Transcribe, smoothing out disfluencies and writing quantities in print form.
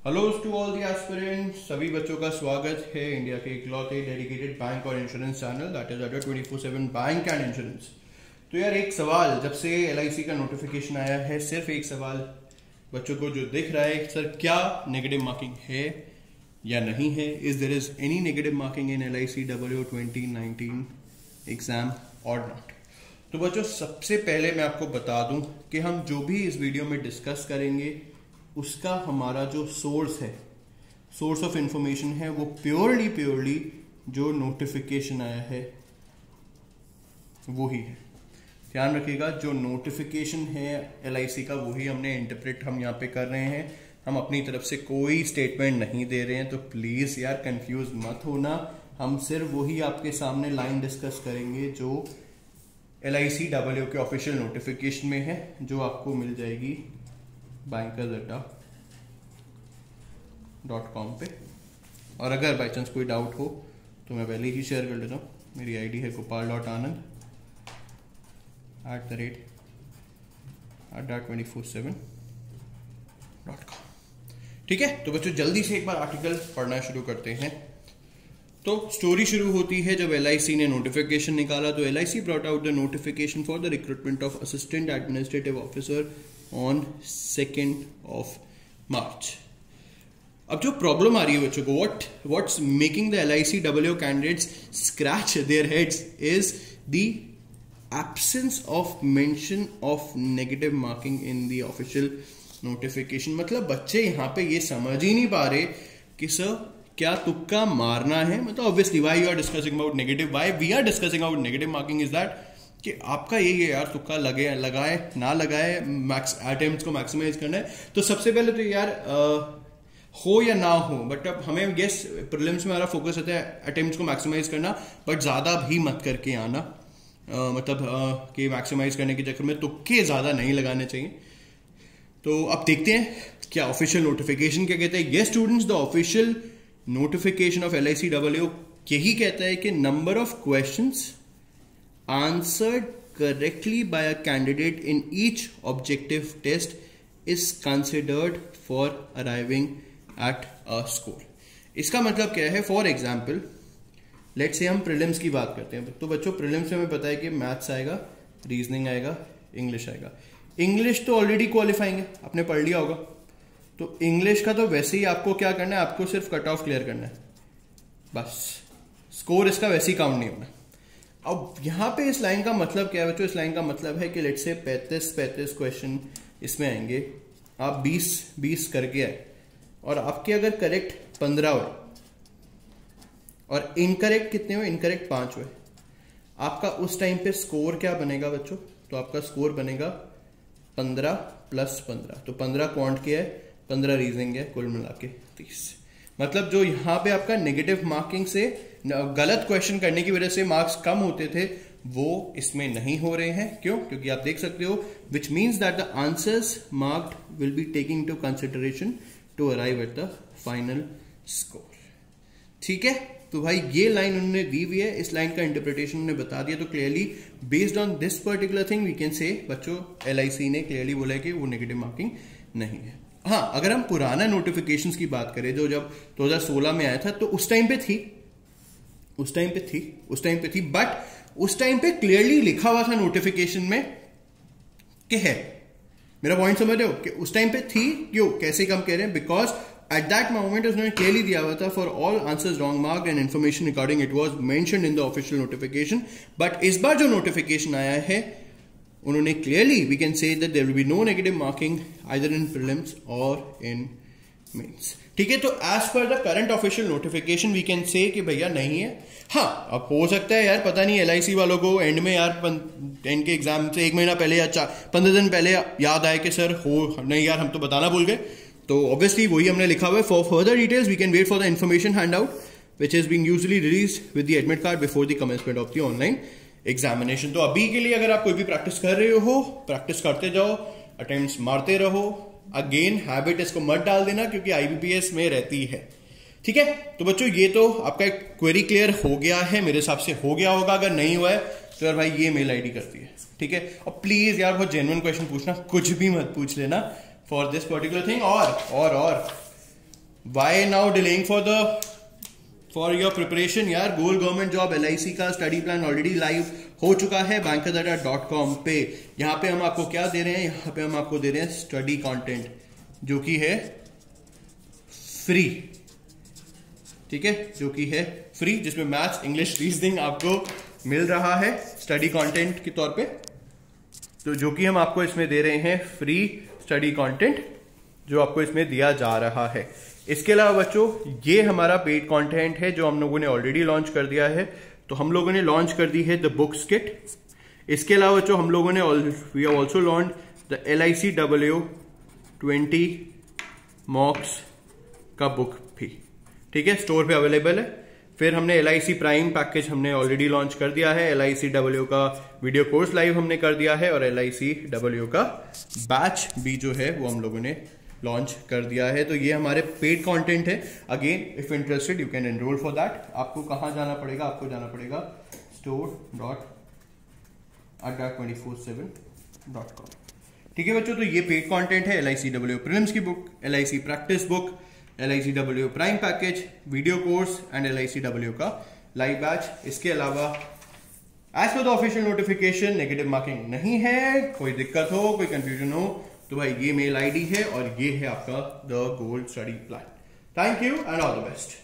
Hello to all the aspirants, सभी बच्चों का स्वागत है इंडिया के इकलौते डेडिकेटेड बैंक और insurance channel that is Adda 24/7 bank and insurance. तो यार एक सवाल, जब से LIC का नोटिफिकेशन आया है सिर्फ एक सवाल बच्चों को जो दिख रहा है, सर क्या नेगेटिव मार्किंग है या नहीं है, is there is any negative marking in LIC WO 2019 exam और नॉट। तो बच्चों सबसे पहले मैं आपको बता दूं कि हम जो भी इस वीडियो में डिस्कस करेंगे उसका हमारा जो सोर्स है, सोर्स ऑफ इंफॉर्मेशन है, वो प्योरली जो नोटिफिकेशन आया है वो ही है। ध्यान रखिएगा, जो नोटिफिकेशन है LIC का वही हमने इंटरप्रेट हम यहाँ पे कर रहे हैं। हम अपनी तरफ से कोई स्टेटमेंट नहीं दे रहे हैं, तो प्लीज यार कंफ्यूज मत होना। हम सिर्फ वही आपके सामने लाइन डिस्कस करेंगे जो LIC WO के ऑफिशियल नोटिफिकेशन में है, जो आपको मिल जाएगी bankers.com पे। और अगर बाई चांस कोई डाउट हो तो मैं पहले ही शेयर कर लेता हूँ। मेरी आईडी है gopal.anand@247.com। ठीक है, तो बच्चों जल्दी से एक बार आर्टिकल पढ़ना शुरू करते हैं। तो स्टोरी शुरू होती है जब LIC ने नोटिफिकेशन निकाला। तो LIC brought out the notification for the recruitment of assistant administrative officer on 2 March. अब जो प्रॉब्लम आ रही है बच्चों को, what's making the LIC WO candidates scratch their heads is the absence of mention of negative marking in the official notification. मतलब बच्चे यहाँ पे ये समझ ही नहीं पा रहे कि सर क्या तुक्का मारना है। मतलब obviously why you are discussing about negative, why we are discussing about negative marking is that कि आपका यही है यार, तुक्का लगाए ना लगाए, अटेम्प्ट्स को मैक्सिमाइज करना है। तो सबसे पहले तो यार हो या ना हो, बट अब हमें गेस प्रीलिम्स में हमारा फोकस रहता है अटेम्प्ट्स को मैक्सिमाइज करना, बट ज्यादा भी मत करके आना। कि मैक्सिमाइज करने के चक्कर में तुक्के ज्यादा नहीं लगाने चाहिए। तो अब देखते हैं क्या ऑफिशियल नोटिफिकेशन क्या कहता है। ये students, the official notification of LIC WO यही कहता है कि number of questions answered correctly by a candidate in each objective test is considered for arriving at a score। इसका मतलब क्या है? फॉर एग्जाम्पल लेट्स से हम प्रीलिम्स की बात करते हैं। तो बच्चों प्रीलिम्स में हमें पता है कि मैथ्स आएगा, रीजनिंग आएगा, इंग्लिश आएगा। इंग्लिश तो ऑलरेडी क्वालिफाइंग है, आपने पढ़ लिया होगा। तो इंग्लिश का तो वैसे ही आपको क्या करना है, आपको सिर्फ कट ऑफ क्लियर करना है, बस स्कोर इसका वैसे ही काउंट नहीं होना। अब यहां पे इस लाइन का मतलब क्या है बच्चों? इस लाइन का मतलब है कि लेट्स से 35 क्वेश्चन इसमें आएंगे, आप 20 करके आए और आपके अगर करेक्ट 15 हुए और इनकरेक्ट कितने हुए? इनकरेक्ट 5 हुए। आपका उस टाइम पे स्कोर क्या बनेगा बच्चों? तो आपका स्कोर बनेगा 15 + 15। तो 15 क्वांट के है, 15 रीजनिंग है, कुल मिला के 30। मतलब जो यहाँ पे आपका नेगेटिव मार्किंग से, गलत क्वेश्चन करने की वजह से मार्क्स कम होते थे, वो इसमें नहीं हो रहे हैं। क्यों? क्योंकि आप देख सकते हो which means that the answers marked will be taking to consideration to arrive at the final score. ठीक है, तो भाई ये लाइन उन्होंने दी हुई है, इस लाइन का इंटरप्रिटेशन उन्होंने बता दिया। तो clearly based on this particular thing we can say बच्चों LIC ने क्लियरली बोला है कि वो नेगेटिव मार्किंग नहीं है। हाँ, अगर हम पुराना नोटिफिकेशंस की बात करें जो जब 2016 में आया था, तो उस टाइम पे थी, बट उस टाइम पे क्लियरली लिखा हुआ था नोटिफिकेशन में कि है। मेरा पॉइंट समझ रहे हो कि उस टाइम पे थी। क्यों, कैसे कम कह रहे हैं? बिकॉज एट दैट मोमेंट उसने क्लियरली दिया हुआ था for all answers wrong marked and information regarding it was mentioned in the official notification. But इस बार जो नोटिफिकेशन आया है उन्होंने clearly we can say that there will be no negative marking either in prelims और in mains. ठीक है, तो as per the current official notification we can say कि भैया नहीं है। हाँ, अब हो सकता है यार, पता नहीं LIC वालों को एंड में यार 10 के एग्जाम से 1 महीना पहले या 15 दिन पहले याद आए कि सर हो नहीं यार, हम तो बताना भूल गए। तो ऑब्वियसली वही हमने लिखा हुआ है। For further details we can wait for the information hand out which is being usually released with the admit card before the commencement of the online examination. तो अभी के लिए अगर आप कोई भी प्रैक्टिस कर रहे हो, प्रैक्टिस करते जाओ, अटेम्प्ट्स मारते रहो। अगेन हैबिट इसको मत डाल देना क्योंकि IBPS में रहती है। ठीक है, तो बच्चों ये तो आपका एक क्वेरी क्लियर हो गया है, मेरे हिसाब से हो गया होगा। अगर नहीं हुआ है तो यार भाई ये मेल ID करती है। ठीक है, और प्लीज यार बहुत जेन्युइन क्वेश्चन पूछना, कुछ भी मत पूछ लेना फॉर दिस पर्टिकुलर थिंग। और why now delaying for your preparation यार। गोल गवर्नमेंट जॉब LIC का स्टडी प्लान ऑलरेडी लाइव हो चुका है bankerdata.com पे। यहां पे हम आपको क्या दे रहे हैं, यहां पे हम आपको दे रहे हैं स्टडी कंटेंट जो कि है फ्री, ठीक है, जो कि है फ्री, जिसमें मैथ्स, इंग्लिश, रीजनिंग आपको मिल रहा है स्टडी कंटेंट के तौर पे। तो जो कि हम आपको इसमें दे रहे हैं फ्री स्टडी कंटेंट जो आपको इसमें दिया जा रहा है। इसके अलावा बच्चों ये हमारा पेड कंटेंट है जो हम लोगों ने ऑलरेडी लॉन्च कर दिया है। तो हम लोगों ने लॉन्च कर दी है द बुक्स किट। इसके अलावा बच्चों हम लोगों ने we have also launch the LICW 20 mocks का बुक भी, ठीक है, स्टोर पे अवेलेबल है। फिर हमने LIC प्राइम पैकेज हमने ऑलरेडी लॉन्च कर दिया है। LICW का वीडियो कोर्स लाइव हमने कर दिया है और LICW का बैच भी जो है वो हम लोगों ने लॉन्च कर दिया है। तो ये हमारे पेड कंटेंट है। Again if interested you can enroll for that. आपको कहां जाना पड़ेगा, आपको जाना पड़ेगा store.adda247.com, ठीक है बच्चों। तो ये पेड कंटेंट है LICW प्रीलिम्स की book, LIC practice book, LICW prime package, video course and LICW का लाइव बैच। इसके अलावा as per the official notification negative marking नहीं है। कोई दिक्कत हो, कोई कंफ्यूजन हो तो भाई ये मेल ID है और ये है आपका the gold study plan. Thank you and all the best.